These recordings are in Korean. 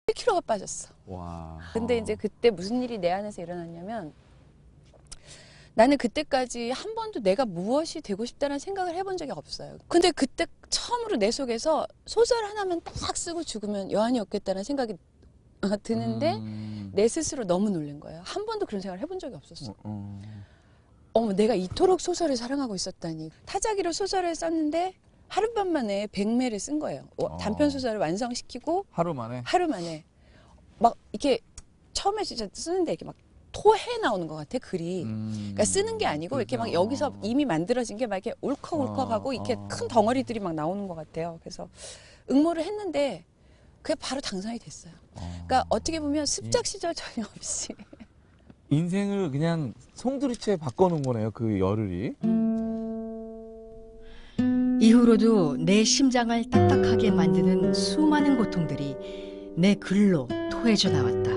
7kg가 빠졌어. 와. 근데 이제 그때 무슨 일이 내 안에서 일어났냐면 나는 그때까지 한 번도 내가 무엇이 되고 싶다는 생각을 해본 적이 없어요. 근데 그때 처음으로 내 속에서 소설 하나만 딱 쓰고 죽으면 여한이 없겠다는 생각이 드는데 내 스스로 너무 놀란 거예요. 한 번도 그런 생각을 해본 적이 없었어. 어머, 내가 이토록 소설을 사랑하고 있었다니. 타자기로 소설을 썼는데 하룻밤 만에 100매를 쓴 거예요. 단편 소설을 완성시키고 하루 만에? 하루 만에 막 이렇게 처음에 진짜 쓰는데 이렇게 막 토해 나오는 것 같아, 글이. 그러니까 쓰는 게 아니고 이렇게 막 여기서 이미 만들어진 게 막 이렇게 울컥울컥하고 이렇게 큰 덩어리들이 막 나오는 것 같아요. 그래서 응모를 했는데 그게 바로 당선이 됐어요. 그러니까 어떻게 보면 습작 시절 전혀 없이 인생을 그냥 송두리째 바꿔놓은 거네요, 그 열흘이. 이후로도 내 심장을 딱딱하게 만드는 수많은 고통들이 내 글로 토해져 나왔다.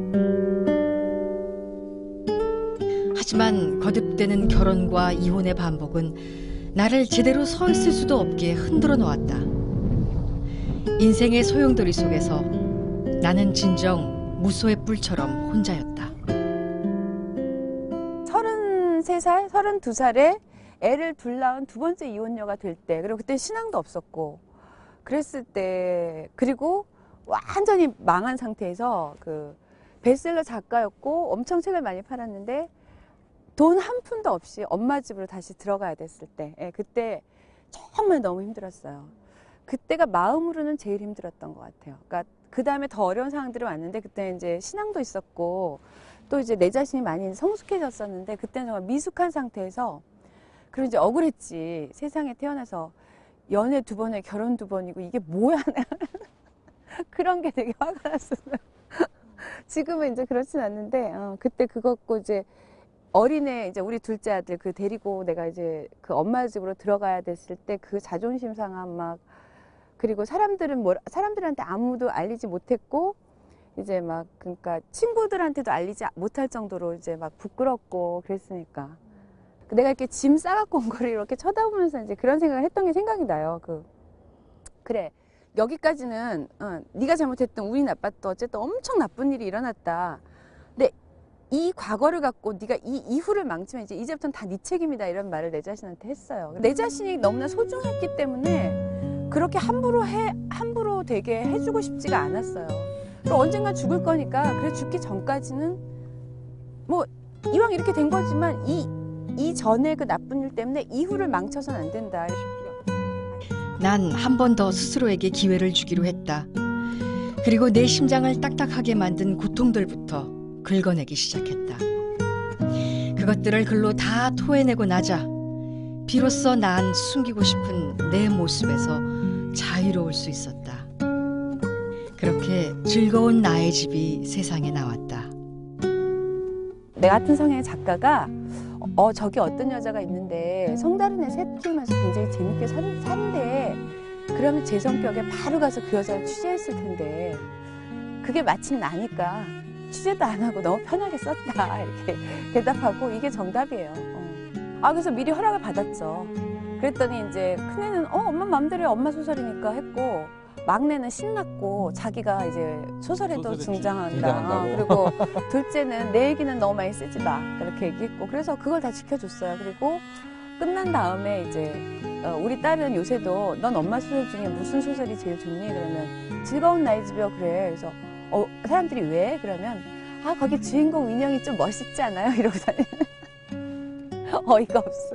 하지만 거듭되는 결혼과 이혼의 반복은 나를 제대로 서 있을 수도 없게 흔들어 놓았다. 인생의 소용돌이 속에서 나는 진정 무소의 뿔처럼 혼자였다. 33살, 32살에 애를 둘 낳은 두 번째 이혼녀가 될 때, 그리고 그때 신앙도 없었고 그랬을 때, 그리고 완전히 망한 상태에서 그 베스트셀러 작가였고 엄청 책을 많이 팔았는데 돈 한 푼도 없이 엄마 집으로 다시 들어가야 됐을 때, 그때 정말 너무 힘들었어요. 그때가 마음으로는 제일 힘들었던 것 같아요. 그러니까 그 다음에 더 어려운 상황들이 왔는데 그때 이제 신앙도 있었고 또 이제 내 자신이 많이 성숙해졌었는데 그때는 정말 미숙한 상태에서, 그리고 이제 억울했지. 세상에 태어나서 연애 2번에 결혼 2번이고 이게 뭐야. 그런 게 되게 화가 났었어요. 지금은 이제 그렇진 않는데 그때 그것고 이제 어린애 이제 우리 둘째 아들 그 데리고 내가 이제 그 엄마 집으로 들어가야 됐을 때 그 자존심 상함 막, 그리고 사람들한테 아무도 알리지 못했고 이제 막 그러니까 친구들한테도 알리지 못할 정도로 이제 막 부끄럽고 그랬으니까 내가 이렇게 짐 싸갖고 온 거를 이렇게 쳐다보면서 이제 그런 생각을 했던 게 생각이 나요. 그래, 여기까지는 네가 잘못했던 운이 나빴던 어쨌든 엄청 나쁜 일이 일어났다. 근데 이 과거를 갖고 네가 이 이후를 망치면 이제부터는 다 네 책임이다, 이런 말을 내 자신한테 했어요. 내 자신이 너무나 소중했기 때문에 그렇게 함부로 되게 해주고 싶지가 않았어요. 그리고 언젠가 죽을 거니까 그래 죽기 전까지는 뭐 이왕 이렇게 된 거지만 이 전에 그 나쁜 일 때문에 이후를 망쳐서는 안 된다. 난 한 번 더 스스로에게 기회를 주기로 했다. 그리고 내 심장을 딱딱하게 만든 고통들부터 긁어내기 시작했다. 그것들을 글로 다 토해내고 나자 비로소 난 숨기고 싶은 내 모습에서 자유로울 수 있었다. 그렇게 즐거운 나의 집이 세상에 나왔다. 내 같은 성향의 작가가 저기 어떤 여자가 있는데 성다른 애 셋 키우면서 굉장히 재밌게 산대. 그러면 제 성격에 바로 가서 그 여자를 취재했을 텐데 그게 마침 나니까 취재도 안 하고 너무 편하게 썼다, 이렇게 대답하고 이게 정답이에요. 그래서 미리 허락을 받았죠. 그랬더니 이제 큰애는 엄마 마음대로 해, 엄마 소설이니까 했고, 막내는 신났고 자기가 이제 소설에도 등장한다. 그리고 둘째는 내 얘기는 너무 많이 쓰지 마, 그렇게 얘기했고, 그래서 그걸 다 지켜줬어요. 그리고 끝난 다음에 이제 우리 딸은 요새도 넌 엄마 소설 중에 무슨 소설이 제일 좋니? 그러면 즐거운 나의 집이요. 그래. 그래서 사람들이 왜? 그러면 거기 주인공 인형이 좀 멋있지 않아요? 이러고 다녀. 어이가 없어.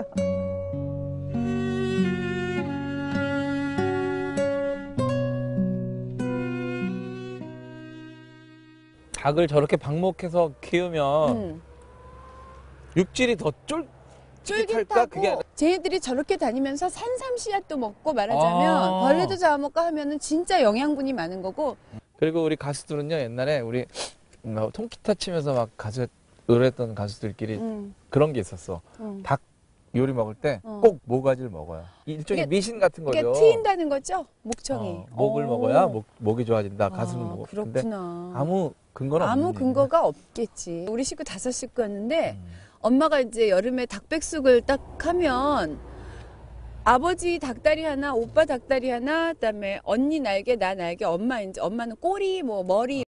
닭을 저렇게 방목해서 키우면 육질이 더 쫄깃할까? 그게 쫄깃하고 쟤네들이 저렇게 다니면서 산삼 씨앗도 먹고, 말하자면 벌레도 잡아먹고 하면은 진짜 영양분이 많은 거고. 그리고 우리 가수들은요, 옛날에 우리 통기타 치면서 막 노래했던 가수들끼리 그런 게 있었어. 닭 요리 먹을 때 꼭 모가지를 먹어요. 일종의 미신 같은 거죠. 그게 트인다는 거죠? 목청이. 목을 먹어야 목이 좋아진다. 가슴을 먹어. 그렇구나. 아무 근거는 아무 없는 근거가 없겠지. 우리 식구 5식구였는데 엄마가 이제 여름에 닭백숙을 딱 하면 아버지 닭다리 하나, 오빠 닭다리 하나, 그다음에 언니 날개, 나 날개, 엄마는 꼬리, 뭐 머리